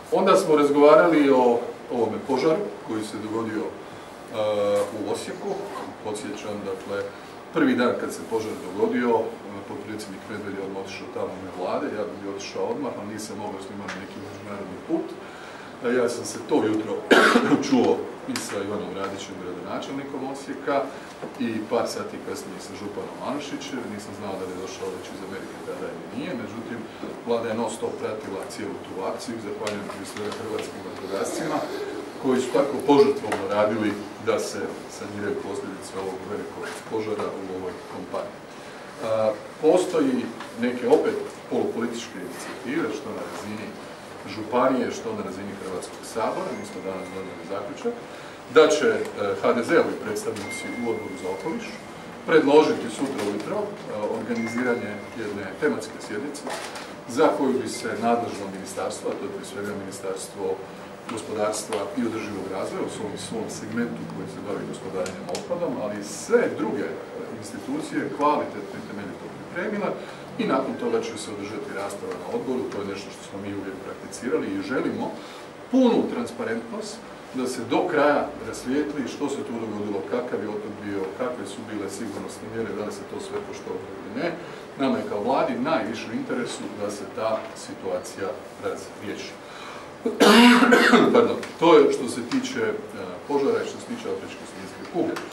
Onda smo razgovarali o ovome požaru koji se dogodio u Osijeku. Podsjećam, dakle, prvi dan kad se požar dogodio, potpredsjednik Medije je odmah otišao tamo u ime vlade, ja bih otišao odmah, ali nisam mogao s njima na neki međunarodni put. Ja sam se to jutro čuo i sa Ivanom Radićem, gradonačelnikom Osijeka, i par sati kasnije sa županom Anušićem. Nisam znao da je došao već iz Amerike tada ili nije, međutim, vlada je non stop pratila cijelu tu akciju, zahvaljujem prije svega hrvatskim vatrogascima, koji su tako požrtvovno radili da se saniraju posljedice ovog velikog požara u ovoj kompaniji. Postoji neke opet polupolitičke inicijative, što na razini županije, što na razini Hrvatskog sabora. Mi smo danas donijeli zaključak da će HDZ-ovi predstavnici u Odboru za okoliš predložiti sutra ujutro organiziranje jedne tematske sjednice za koju bi se nadležno ministarstvo, a to je prije svega Ministarstvo gospodarstva i održivog razvoja u svom segmentu koji se bavi gospodarenjem otpadom, ali i sve druge institucije kvalitetno i temeljito pripremile, i nakon toga će se održati rasprava na odboru. To je nešto što smo mi uvijek prakticirali i želimo punu transparentnost da se do kraja rasvijetli što se tu dogodilo, kakav je otpad bio, kakve su bile sigurnosne mjere, da li se to sve poštovalo ili ne. Nama je kao vladi najviše u interesu da se ta situacija razriješi. Pardon, to je što se tiče požara i što se tiče afričke svinjske kuge.